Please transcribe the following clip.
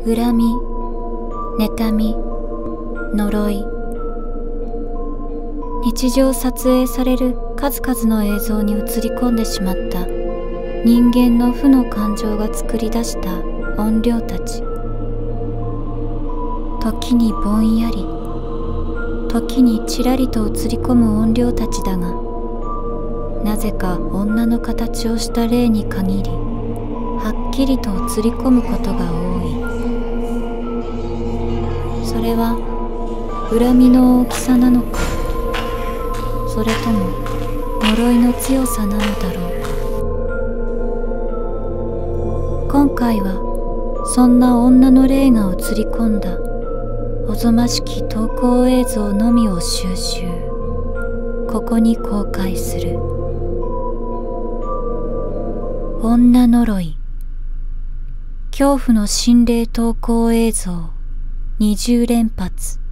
恨み、妬み、呪い。日常撮影される数々の映像に映り込んでしまった人間の負の感情が作り出した怨霊たち。時にぼんやり、時にちらりと映り込む怨霊たちだが、なぜか女の形をした霊に限りはっきりと映り込むことが多い。それは恨みの大きさなのか、それとも呪いの強さなのだろうか。今回はそんな女の霊が映り込んだおぞましき投稿映像のみを収集、ここに公開する。女呪い、恐怖の心霊投稿映像20連発。